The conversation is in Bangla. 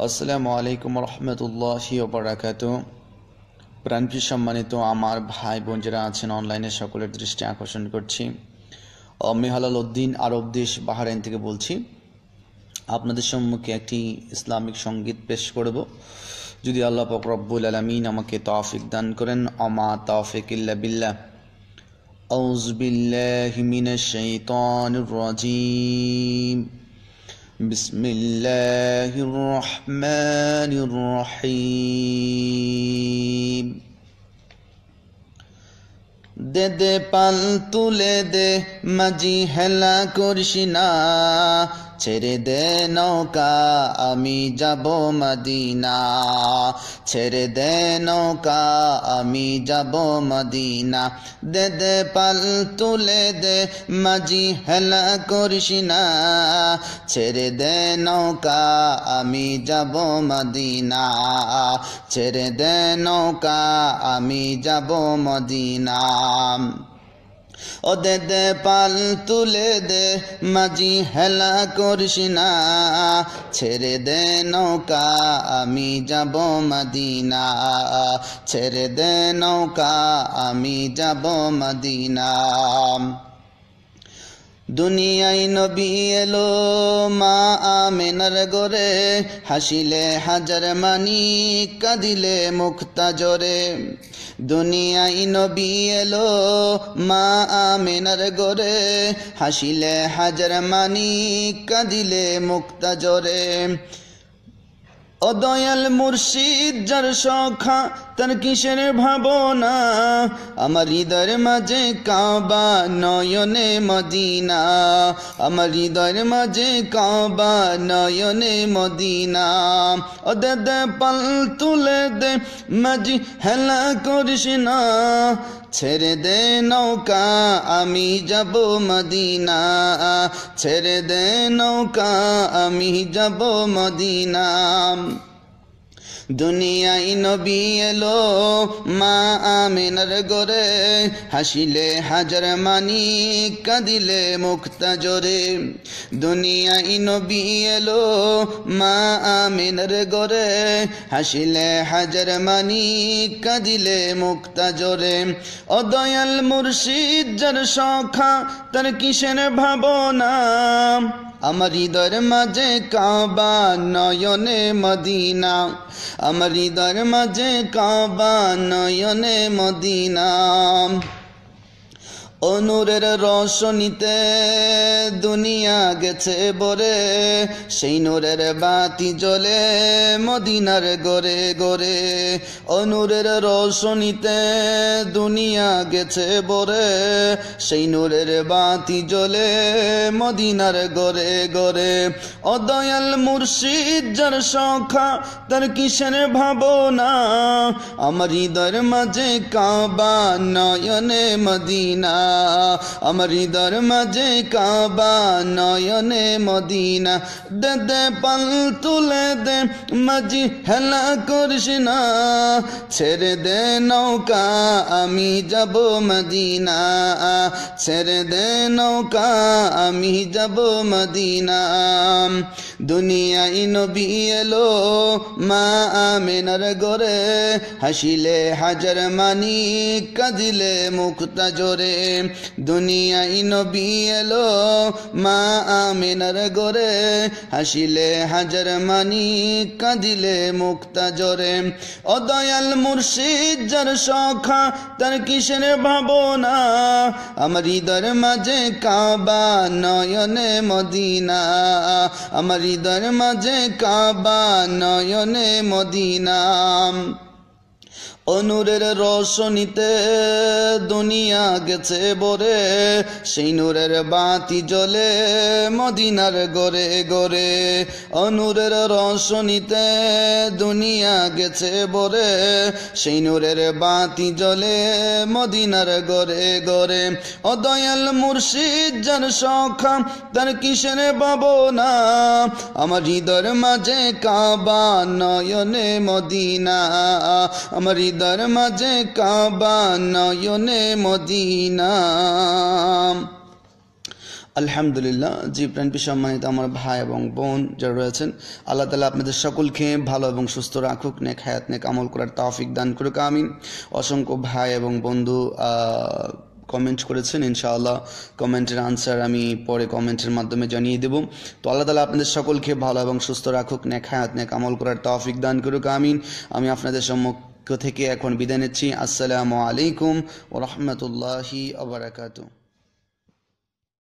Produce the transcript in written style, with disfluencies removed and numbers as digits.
আসসালামু আলাইকুম রহমতুল্লাহি ওয়া বারাকাতুহু। প্রাণপ্রিয় সম্মানিত আমার ভাই বোন যারা আছেন অনলাইনে, সকলের দৃষ্টি আকর্ষণ করছি। আমি হালাল উদ্দিন আরব দেশ বাহরাইন থেকে বলছি। আপনাদের সম্মুখে একটি ইসলামিক সঙ্গীত পেশ করব, যদি আল্লাহ পাক রব্বুল আলামিন আমাকে তৌফিক দান করেন। আমা তৌফিক ইল্লা বিল্লাহ। আউযু বিল্লাহি মিনাশ শাইতানির রাজীম। বিসমিল্লাহির রহমানির রহিম। দে দে পাল তুলে দে মাঝি হেলা করিস না, ছেড়ে দে নৌকা আমি যাব মদিনা, ছেড়ে দে নৌকা আমি যাব মদিনা। দে দে পাল তুলে দে মাঝি হেলা করিস না, ছেড়ে দে নৌকা আমি যাব মদিনা, ছেড়ে দে নৌকা আমি যাব মদিনা। ও দে দে পাল তুলে দে মাঝি হেলা করিস না, ছেড়ে দে নৌকা আমি যাব মদিনা, ছেড়ে দে নৌকা আমি যাব মদিনা। দুনিয়ায় নবী এলো মা আমেনার গোরে, হাসিলে হাজার মানি কাঁদিলে মুক্তা জোরে। দুনিয়ায় নবী এলো মা আমেনার গোরে, হাসিলে হাজার মানি কাঁদিলে মুক্তা জোরে। ও দয়াল মুর্শিদ যার সখা তার কিসের ভাবনা, আমার হৃদয়ের মাঝে কাবা নয়নে মদিনা, আমার হৃদয়ের মাঝে কাবা নয়নে মদিনা। ও দে দে পাল তুলে দে মাঝি হেলা করিস না, ছেড়ে দে নৌকা আমি যাব মদিনা, ছেড়ে দে নৌকা আমি যাব মদিনা। দুনিয়ায় নবী এলো মা আমেনার গোরে, হাসিলে হাজার মানি কাঁদিলে মুক্তা জোরে। দুনিয়ায় নবী এলো মা আমেনার গোরে, হাসিলে হাজার মানি কাঁদিলে মুক্তা জোরে। ও দয়াল মুর্শিদ যার সখা তার কিসের ভাবনা, আমার হৃদয়ের মাঝে কাবা নয়নে মদিনা, আমার হৃদয়ের মাঝে কাবা নয়নে মদিনা। ও নূরের রোশনীতে দুনিয়া গেছে বরে, সেই নূরের বাতি জ্বলে মদিনার গোরে গোরে। ও নূরের রোশনীতে দুনিয়া গেছে বরে, সেই নূরের বাতি জ্বলে মদিনার গোরে গোরে। ও দয়াল মুর্শিদ যার সখা তার কিসের ভাবনা, আমার হৃদয়ের মাঝে কাবা নয়নে মদিনা, আমার হৃদয়ের মাঝে কাবা নয়নে মদিনা। দে দে পাল তুলে দে মাঝি হেলা করিস না, ছেড়ে দে নৌকা আমি যাব মদিনা, ছেড়ে দে নৌকা আমি যাব মদিনা। দুনিয়ায় নবী এলো মা আমেনার গোরে, হাসিলে হাজার মানি কাঁদিলে মুক্তা জোরে। দুনিয়ায় নবী এলো মা আমেনার গোরে, হাসিলে হাজার মানি কাঁদিলে মুক্তা জোরে। ও দয়াল মুর্শিদ যার সখা তার কিসের ভাবনা, আমার হৃদয়ের মাঝে কাবা নয়নে মদিনা, আমার হৃদয়ের মাঝে কাবা নয়নে মদিনা। ও নূরের রোশনীতে দুনিয়া গেছে বরে, সেই নূরের বাতি জ্বলে মদিনার গোরে গোরে। ও নূরের রোশনীতে দুনিয়া গেছে বরে, সেই নূরের বাতি জ্বলে মদিনার গোরে গোরে। ও দয়াল মুর্শিদ যার সখা তার কিসের ভাবনা, আমার হৃদয়ের মাঝে কাবা নয়নে মদিনা, আমার হৃদয়ের মাঝে কাবা নয়নে মদিনা। আলহামদুলিল্লাহ। জি প্রাণপ্রিয় সম্মানিত আমার ভাই এবং বোন যারা রয়েছেন, আল্লাহ তাআলা আপনাদের সকলকে ভালো এবং সুস্থ রাখুক, নেক হায়াত নেক আমল করার তৌফিক দান করুক, আমিন। অসংখ্য ভাই এবং বন্ধু কমেন্ট করেছেন, ইনশাআল্লাহ কমেন্টের আনসার আমি পরে কমেন্টের মাধ্যমে জানিয়ে দেব। তো আল্লাহ তাআলা আপনাদের সকলকে ভালো এবং সুস্থ রাখুক, নেক হায়াত নেক আমল করার তৌফিক দান করুক, আমিন। আমি আপনাদের সম্মুখ থেকে এখন বিদায় নিচ্ছি। আসসালামু আলাইকুম ওয়া রাহমাতুল্লাহি ওয়া বারাকাতুহু।